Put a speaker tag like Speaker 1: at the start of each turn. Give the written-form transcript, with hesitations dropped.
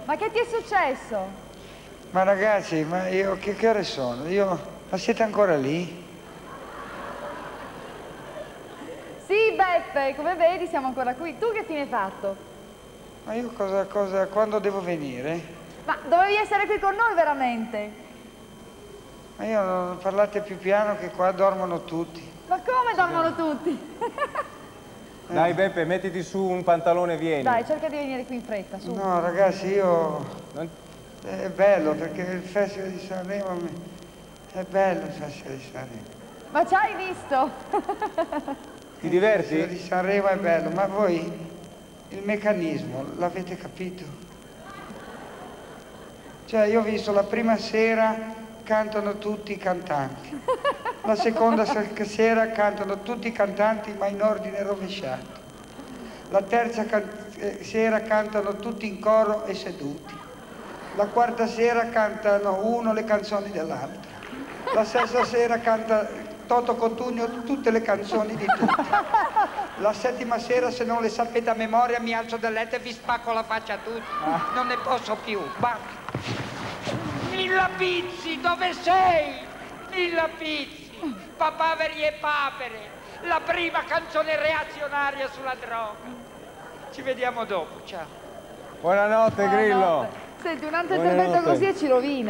Speaker 1: Ma che ti è successo?
Speaker 2: Ma ragazzi, ma io che ore sono? Ma siete ancora lì?
Speaker 1: Sì, Beppe, come vedi siamo ancora qui. Tu che fine hai fatto?
Speaker 2: Ma io quando devo venire?
Speaker 1: Ma dovevi essere qui con noi veramente?
Speaker 2: Ma io non parlate più piano che qua dormono tutti.
Speaker 1: Ma come dormono tutti?
Speaker 3: Dai Beppe, mettiti su un pantalone e vieni.
Speaker 1: Dai, cerca di venire qui in fretta, su.
Speaker 2: No, ragazzi, è bello perché il Festival di Sanremo è bello il Festival di Sanremo.
Speaker 1: Ma ci hai visto?
Speaker 3: Ti diverti?
Speaker 2: Il Festival di Sanremo è bello, ma voi il meccanismo l'avete capito? Cioè, io ho visto la prima sera cantano tutti i cantanti, la seconda sera cantano tutti i cantanti ma in ordine rovesciato, la terza sera cantano tutti in coro e seduti, la quarta sera cantano uno le canzoni dell'altra, la sesta sera canta Toto Cotugno tutte le canzoni di tutti, la settima sera se non le sapete a memoria mi alzo dal letto e vi spacco la faccia a tutti, non ne posso più, basta. Milla Pizzi, dove sei? Milla Pizzi, Papaveri e Papere, la prima canzone reazionaria sulla droga. Ci vediamo dopo, ciao.
Speaker 3: Buonanotte, Grillo.
Speaker 1: Senti, un altro intervento così e ci rovina.